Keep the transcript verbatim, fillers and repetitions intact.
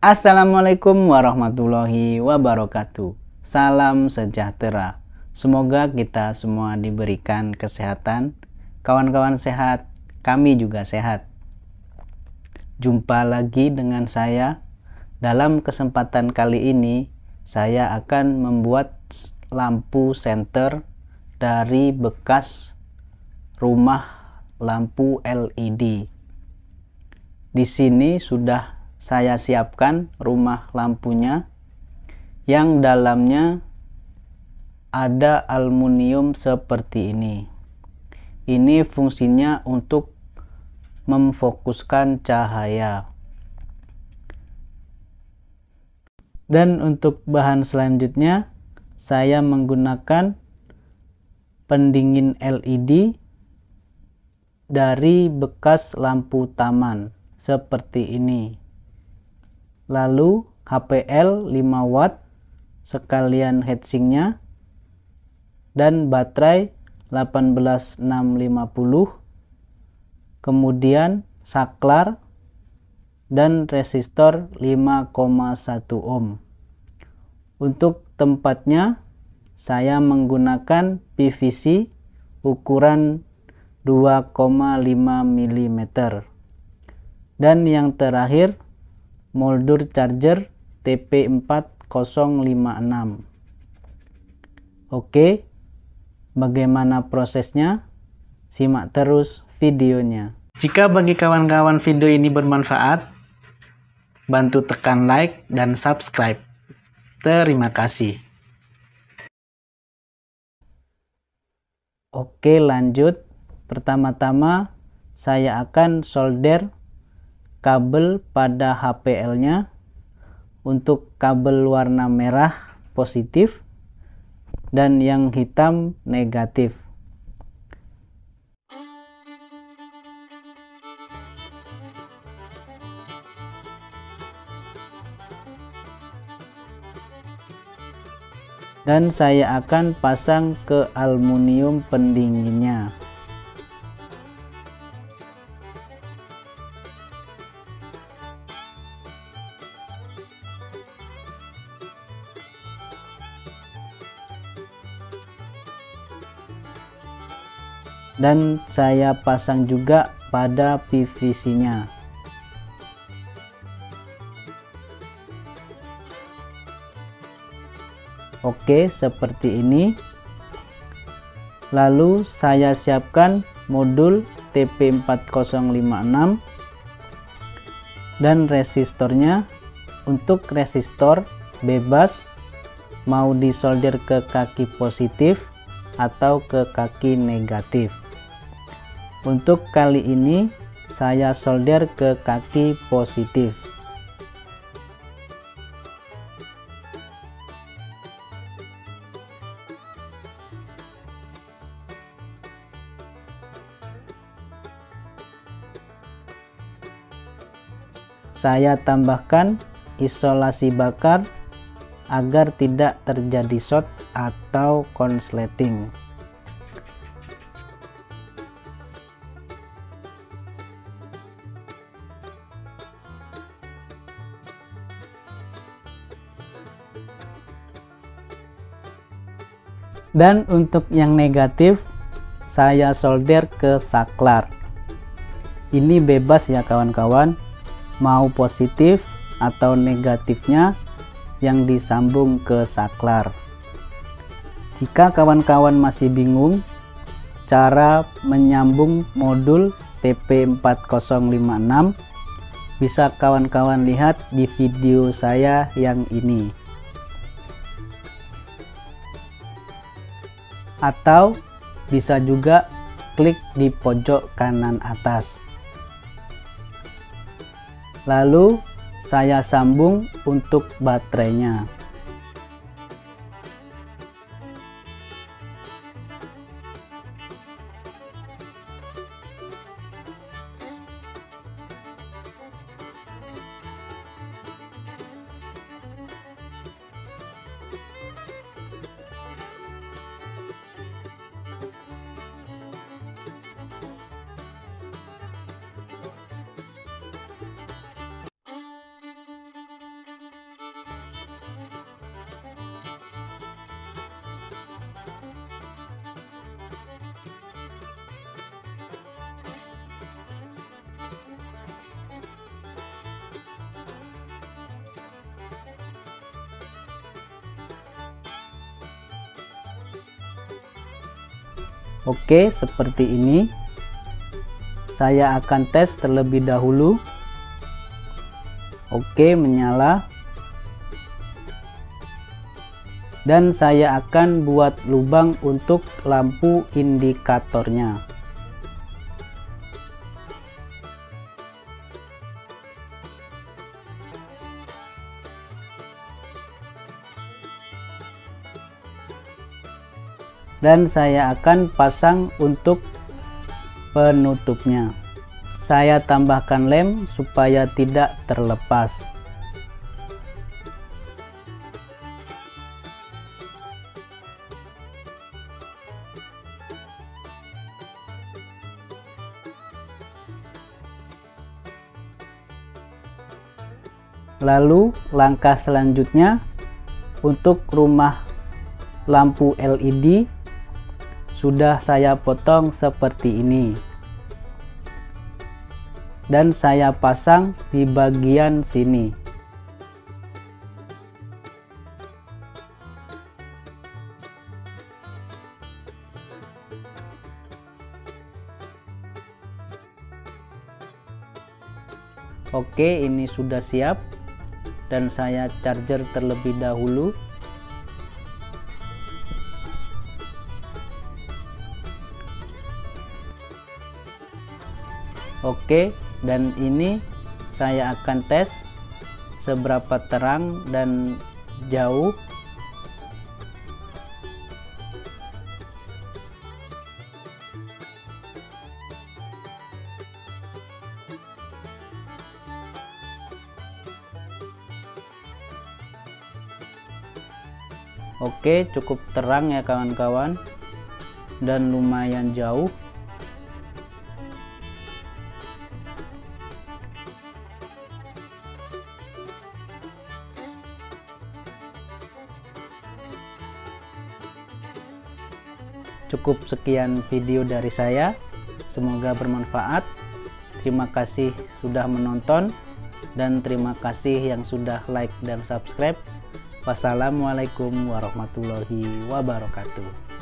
Assalamualaikum warahmatullahi wabarakatuh. Salam sejahtera. Semoga kita semua diberikan kesehatan. Kawan-kawan sehat, kami juga sehat. Jumpa lagi dengan saya. Dalam kesempatan kali ini, saya akan membuat lampu senter dari bekas rumah lampu L E D. Di sini sudah saya siapkan rumah lampunya yang dalamnya ada aluminium seperti ini. Ini fungsinya untuk memfokuskan cahaya. Dan untuk bahan selanjutnya saya menggunakan pendingin L E D dari bekas lampu taman seperti ini. Lalu H P L lima watt sekalian heatsinknya dan baterai delapan belas enam lima puluh, kemudian saklar dan resistor lima koma satu ohm. Untuk tempatnya saya menggunakan P V C ukuran dua koma lima milimeter. Dan yang terakhir moldur charger T P empat nol lima enam. Oke, bagaimana prosesnya? Simak terus videonya. Jika bagi kawan-kawan video ini bermanfaat, bantu tekan like dan subscribe. Terima kasih. Oke, lanjut. Pertama-tama saya akan solder kabel pada H P L-nya. Untuk kabel warna merah positif dan yang hitam negatif. Dan saya akan pasang ke aluminium pendinginnya. Dan saya pasang juga pada P V C-nya. Oke, seperti ini. Lalu saya siapkan modul T P empat nol lima enam dan resistornya. Untuk resistor bebas mau disolder ke kaki positif atau ke kaki negatif. Untuk kali ini saya solder ke kaki positif. Saya tambahkan isolasi bakar agar tidak terjadi short atau konsleting. Dan untuk yang negatif saya solder ke saklar. Ini bebas ya kawan-kawan, mau positif atau negatifnya yang disambung ke saklar. Jika kawan-kawan masih bingung cara menyambung modul T P empat nol lima enam, bisa kawan-kawan lihat di video saya yang ini. Atau bisa juga klik di pojok kanan atas. Lalu saya sambung untuk baterainya. Oke, seperti ini. Saya akan tes terlebih dahulu. Oke, menyala. Dan saya akan buat lubang untuk lampu indikatornya. Dan saya akan pasang untuk penutupnya. Saya tambahkan lem supaya tidak terlepas. Lalu langkah selanjutnya untuk rumah lampu L E D sudah saya potong seperti ini, dan saya pasang di bagian sini. Oke, ini sudah siap dan saya charger terlebih dahulu. Oke, dan ini saya akan tes seberapa terang dan jauh. Oke, cukup terang ya kawan-kawan, dan lumayan jauh. Cukup sekian video dari saya, semoga bermanfaat. Terima kasih sudah menonton dan terima kasih yang sudah like dan subscribe. Wassalamualaikum warahmatullahi wabarakatuh.